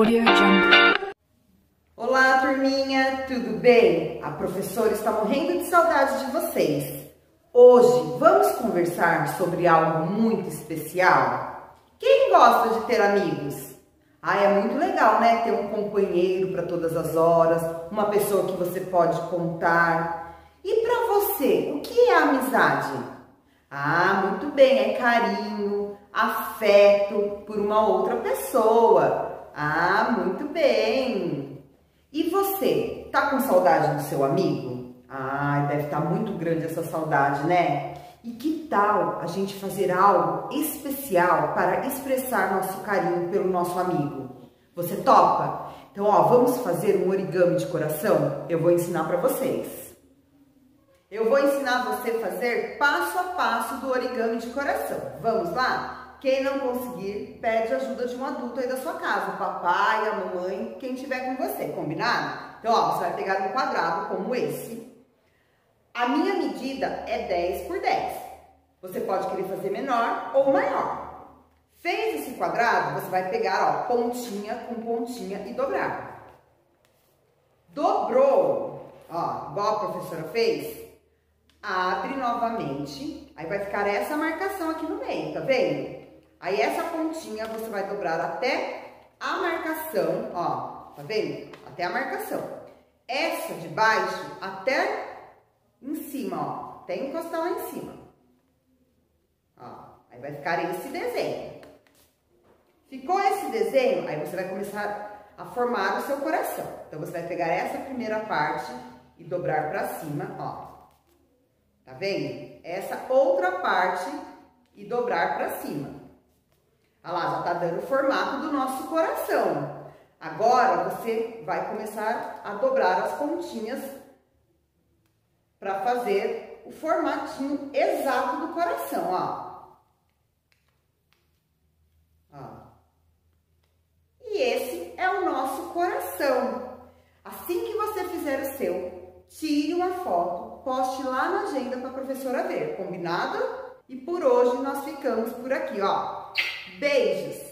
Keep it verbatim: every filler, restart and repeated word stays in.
Audio Jungle. Olá, turminha, tudo bem? A professora está morrendo de saudade de vocês. Hoje vamos conversar sobre algo muito especial. Quem gosta de ter amigos? Ah, é muito legal, né? Ter um companheiro para todas as horas, uma pessoa que você pode contar. E para você, o que é amizade? Ah, muito bem, é carinho, afeto por uma outra pessoa. Ah, muito bem. E você, tá com saudade do seu amigo? Ah, deve estar muito grande essa saudade, né? E que tal a gente fazer algo especial para expressar nosso carinho pelo nosso amigo? Você topa? Então, ó, vamos fazer um origami de coração? Eu vou ensinar para vocês. Eu vou ensinar você a fazer passo a passo do origami de coração. Vamos lá? Quem não conseguir, pede ajuda de um adulto aí da sua casa, o papai, a mamãe, quem estiver com você, combinado? Então, ó, você vai pegar um quadrado como esse. A minha medida é dez por dez. Você pode querer fazer menor ou maior. Fez esse quadrado, você vai pegar, ó, pontinha com pontinha e dobrar. Dobrou, ó, igual a professora fez, abre novamente, aí vai ficar essa marcação aqui no meio, tá vendo? Aí essa pontinha você vai dobrar até a marcação, ó, tá vendo? Até a marcação. Essa de baixo até em cima, ó, até encostar lá em cima. Ó, aí vai ficar esse desenho. Ficou esse desenho, aí você vai começar a formar o seu coração. Então, você vai pegar essa primeira parte e dobrar pra cima, ó. Tá vendo? Essa outra parte e dobrar pra cima. Olha lá, já tá dando o formato do nosso coração. Agora, você vai começar a dobrar as pontinhas para fazer o formatinho exato do coração, ó. Ó. E esse é o nosso coração. Assim que você fizer o seu, tire uma foto, poste lá na agenda para a professora ver, combinado? E por hoje nós ficamos por aqui, ó. Beijos!